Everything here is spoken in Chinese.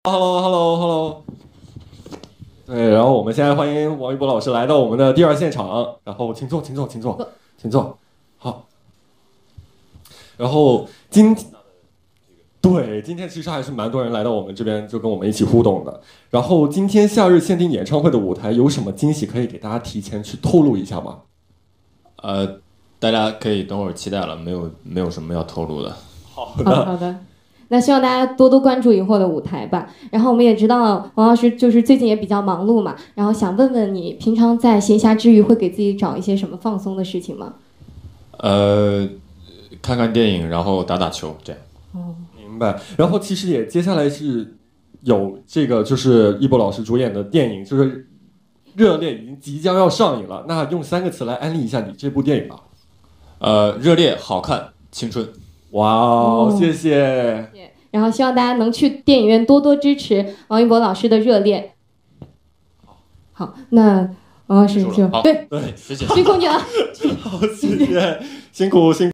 Hello。对，然后我们现在欢迎王一博老师来到我们的第二现场，然后请坐。好。然后今天其实还是蛮多人来到我们这边，就跟我们一起互动的。然后今天夏日限定演唱会的舞台有什么惊喜可以给大家提前去透露一下吗？ 大家可以等会儿期待了，没有什么要透露的。 好的。 那希望大家多多关注以后的舞台吧。然后我们也知道王老师就是最近也比较忙碌嘛，然后想问问你，平常在闲暇之余会给自己找一些什么放松的事情吗？ 看看电影，然后打打球，这样。 明白。然后其实也接下来是有这个就是一博老师主演的电影，就是《热烈》已经即将要上映了。那用3个词来安利一下你这部电影吧。 热烈、好看、青春。 哇哦，谢谢。 然后希望大家能去电影院多多支持王一博老师的《热烈》。好，那王老师就对， 对， 谢谢， 辛苦你了。 好，谢谢，辛苦。